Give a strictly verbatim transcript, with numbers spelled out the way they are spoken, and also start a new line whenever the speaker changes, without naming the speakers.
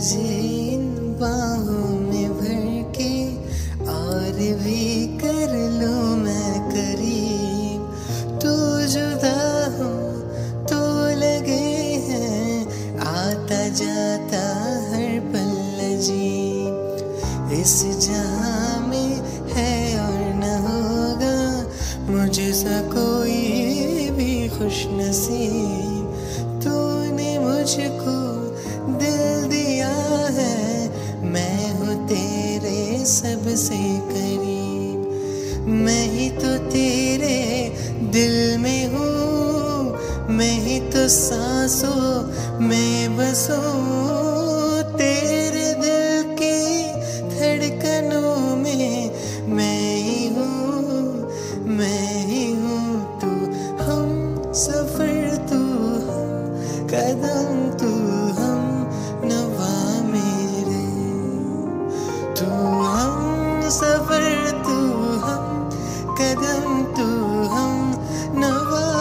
तुझे इन बाहों में भर के और भी कर लूं मैं करीब, तू जुदा हो तो लगे हैं आता जाता हर पल अजीब। इस जहां में है और न होगा मुझसा कोई भी खुश नसीब, तूने मुझको दिल दिया है, मैं हूँ तेरे सबसे करीब। मैं ही तो तेरे दिल में हूँ, मैं ही तो सांसों में बसूं, तेरे दिल की धड़कनों में मैं ही हूँ, मैं ही हूँ। तू हम सफर, तू हम कदम, तू हम नवा मेरे, तू हम सफर, तू हम कदम, तू हम नवा